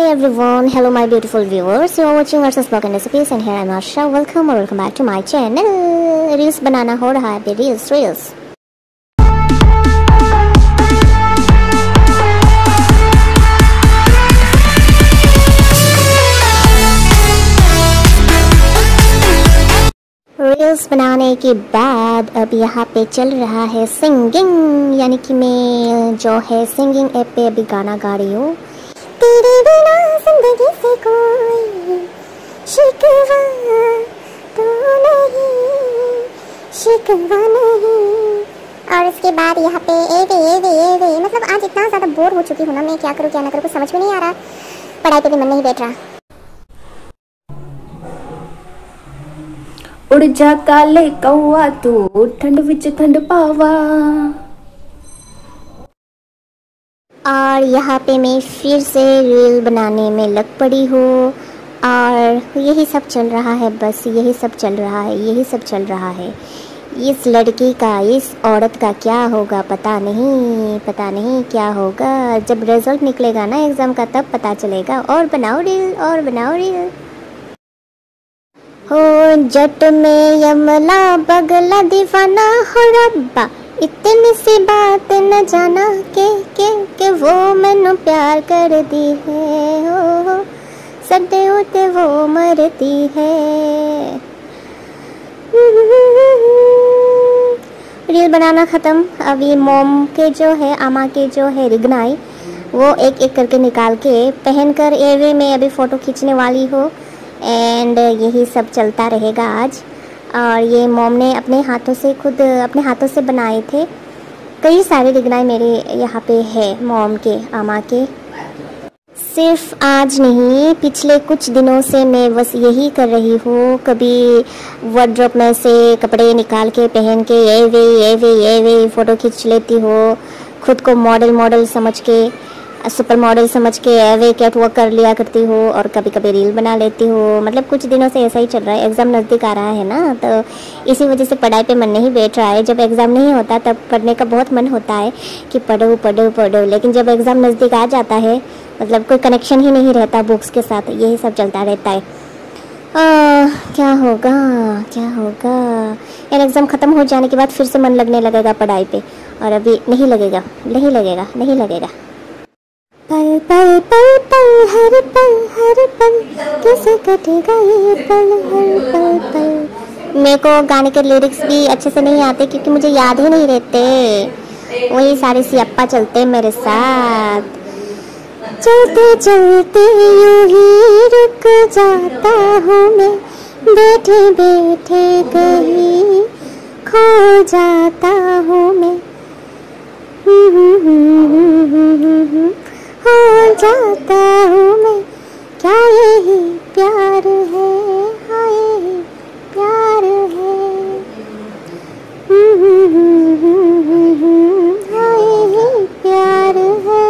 everyone, hello my beautiful viewers. You are watching Versus Blog and Recipes and here I am Asha. Welcome or welcome back to my channel. Reels बनाना हो रहा है, reels. Reels बनाने के बाद अब यहाँ पे चल रहा है सिंगिंग, यानी कि मैं जो है सिंगिंग ऐप पे अभी गाना गा रही हूँ। तेरे बिना जिंदगी से कोई शिकवा तो नहीं, शिकवा नहीं। और इसके बाद यहाँ पे ए मतलब आज इतना ज़्यादा बोर हो चुकी हूँ ना, मैं क्या करूँ क्या ना करूँ कुछ समझ में नहीं आ रहा, पढ़ाई पे भी मन नहीं बैठ रहा। उड़ जा काले कौआ तू ठंड विच ठंड पावा। और यहाँ पे मैं फिर से रील बनाने में लग पड़ी हूँ और यही सब चल रहा है, बस यही सब चल रहा है, यही सब चल रहा है। इस लड़की का, इस औरत का क्या होगा पता नहीं क्या होगा। जब रिजल्ट निकलेगा ना एग्ज़ाम का तब पता चलेगा। और बनाओ रील हो जट में यमला बगला दीवाना हो रब्बा, इतनी सी बात न जाना के वो मैनू प्यार कर दी है, हो सदे होते वो मरती है। रील बनाना ख़त्म। अभी मोम के जो है, आमा के जो है रिगनाई, वो एक एक करके निकाल के पहन कर एवे में अभी फ़ोटो खींचने वाली हो। एंड यही सब चलता रहेगा आज। और ये मोम ने अपने हाथों से बनाए थे। कई सारे रिगनाई मेरे यहाँ पे है मोम के, आमा के। सिर्फ आज नहीं, पिछले कुछ दिनों से मैं बस यही कर रही हूँ। कभी वार्डरोब में से कपड़े निकाल के पहन के ये वे फ़ोटो खींच लेती हूँ। खुद को मॉडल समझ के, सुपर मॉडल समझ के एवे कैट वॉक कर लिया करती हूँ और कभी कभी रील बना लेती हूँ। मतलब कुछ दिनों से ऐसा ही चल रहा है। एग्ज़ाम नज़दीक आ रहा है ना, तो इसी वजह से पढ़ाई पे मन नहीं बैठ रहा है। जब एग्ज़ाम नहीं होता तब पढ़ने का बहुत मन होता है कि पढ़ो, लेकिन जब एग्ज़ाम नज़दीक आ जाता है, मतलब कोई कनेक्शन ही नहीं रहता बुक्स के साथ, यही सब चलता रहता है। क्या होगा एंड एग्ज़ाम ख़त्म हो जाने के बाद फिर से मन लगने लगेगा पढ़ाई पे, और अभी नहीं लगेगा। पल पल पल पल हर पल कैसे कटेगा ये पल, हर पल पल। मेरे को गाने के लिरिक्स भी अच्छे से नहीं आते क्योंकि मुझे याद ही नहीं रहते। वही सारे सियाप्पा चलते मेरे साथ। चलते चलते यूं ही रुक जाता हूँ मैं, बैठे कहीं खो जाता हूँ मैं। हो जाता हूँ मैं, क्या यही प्यार है, हाँ यही प्यार है, हाँ यही प्यार है।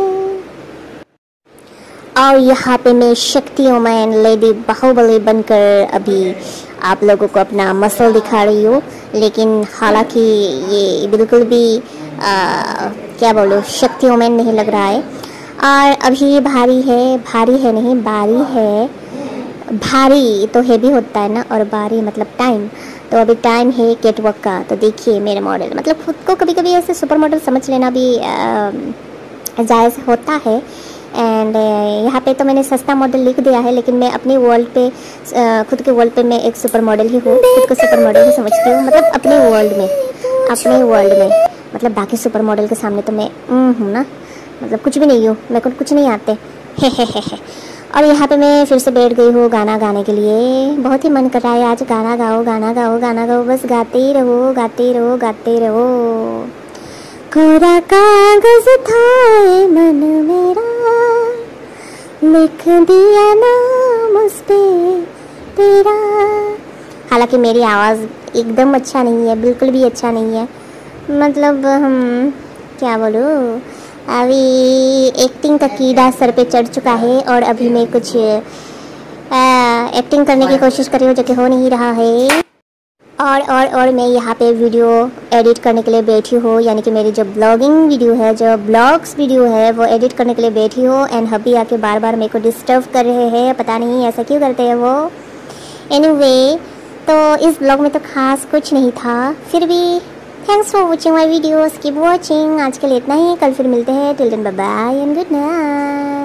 और यहाँ पे मैं शक्तियों में लेडी बाहुबली बनकर अभी आप लोगों को अपना मसल दिखा रही हूँ। लेकिन हालांकि ये बिल्कुल भी क्या बोलूँ, शक्तियों में नहीं लग रहा है। और अभी भारी तो हैवी होता है ना, और बारी मतलब टाइम, तो अभी टाइम है कैटवॉक का। तो देखिए मेरे मॉडल, मतलब खुद को कभी कभी ऐसे सुपर मॉडल समझ लेना भी जायज़ होता है। एंड यहाँ पे तो मैंने सस्ता मॉडल लिख दिया है, लेकिन मैं अपनी वर्ल्ड पे, खुद के वर्ल्ड पे मैं एक सुपर मॉडल ही हूँ। खुद को सुपर मॉडल ही समझती हूँ, मतलब अपने वर्ल्ड में, मतलब बाकी सुपर मॉडल के सामने तो मैं हूँ ना, मतलब कुछ भी नहीं हूँ, मेरे को कुछ नहीं आते हे। और यहाँ पे मैं फिर से बैठ गई हूँ गाना गाने के लिए। बहुत ही मन कर रहा है आज गाना गाओ, बस गाते ही रहो। कोरा कागज था मन मेरा, लिख दिया नाम उस पे तेरा। हालांकि मेरी आवाज़ एकदम अच्छा नहीं है, बिल्कुल भी अच्छा नहीं है। मतलब क्या बोलूँ, अभी एक्टिंग का कीड़ा सर पे चढ़ चुका है और अभी मैं कुछ एक्टिंग करने की कोशिश कर रही हूँ जो कि हो नहीं रहा है। और मैं यहाँ पे वीडियो एडिट करने के लिए बैठी हूँ, यानी कि मेरी जो ब्लॉगिंग वीडियो है, जो ब्लॉग्स वीडियो है, वो एडिट करने के लिए बैठी हूँ। एंड हबी आके बार बार मेरे को डिस्टर्ब कर रहे हैं, पता नहीं ऐसा क्यों करते हैं वो। एनीवे, तो इस ब्लॉग में तो खास कुछ नहीं था, फिर भी thanks for watching my videos, keep watching. आज के लिए इतना ही, कल फिर मिलते हैं। Till then bye bye and good night.